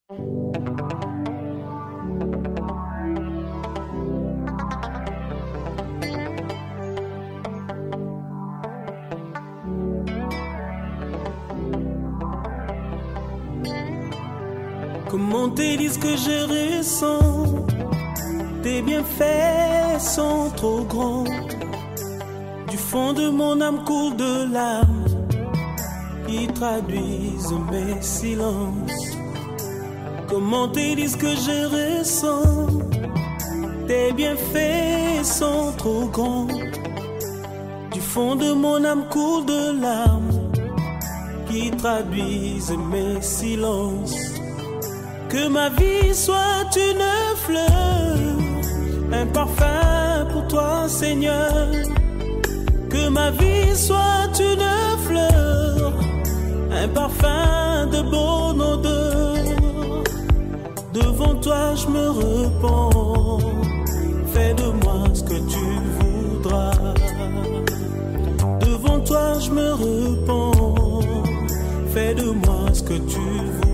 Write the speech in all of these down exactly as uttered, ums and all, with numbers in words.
Comment te dire ce que je ressens? Tes bienfaits sont trop grands. Du fond de mon âme coule de larmes qui traduisent mes silences. Comment te dire ce que je ressens? Tes bienfaits sont trop grands. Du fond de mon âme coule de larmes qui traduisent mes silences. Que ma vie soit une fleur, un parfum pour toi, Seigneur. Que ma vie soit une fleur, un parfum de bonne odeur. Devant toi je me repens, fais de moi ce que tu voudras. Devant toi je me repens, fais de moi ce que tu voudras.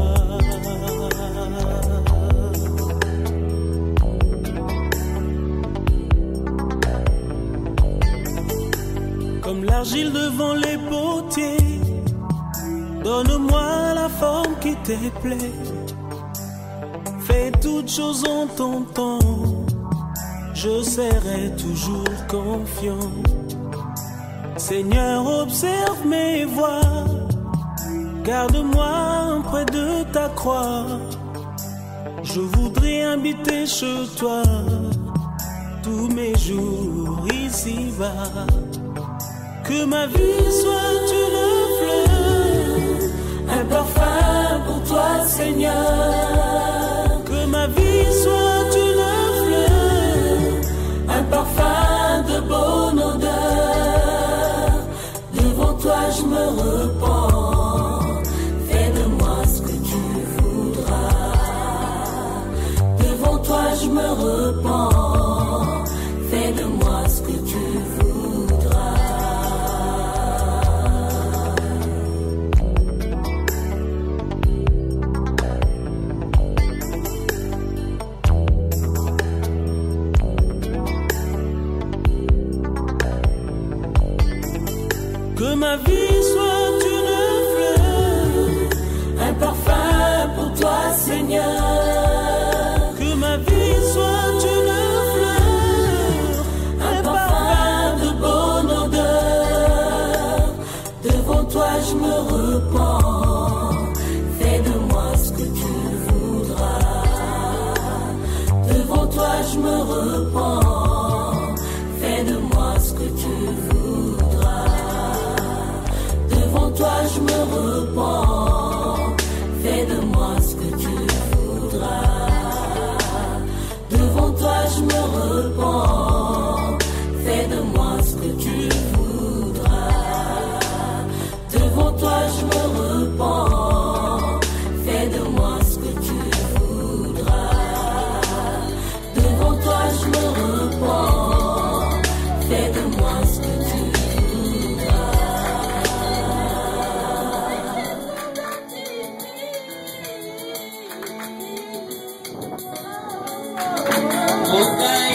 Comme l'argile devant les potiers, donne-moi la forme qui te plaît. Fais toutes choses en ton temps, je serai toujours confiant. Seigneur, observe mes voies, garde-moi près de ta croix. Je voudrais habiter chez toi tous mes jours ici-bas. Que ma vie soit une fleur, un parfum pour toi, Seigneur. Que ma vie soit une fleur, un parfum de bonne odeur. Devant toi je me repens, fais de moi ce que tu voudras. Devant toi je me repens, fais de moi ce que tu voudras. Que ma vie soit une fleur, un parfum pour toi, Seigneur. Que ma vie soit une fleur, un parfum de bonne odeur. Devant toi je me repens, fais de moi ce que tu voudras. Devant toi je me repens, fais de moi ce que tu voudras. Devant toi je me repens, fais de moi ce que tu voudras. Devant toi je me repens, fais de moi ce que tu voudras. Devant toi je me repens, fais de moi ce que tu voudras. Devant toi je me repens, fais de moi ce que tu voudras. Okay.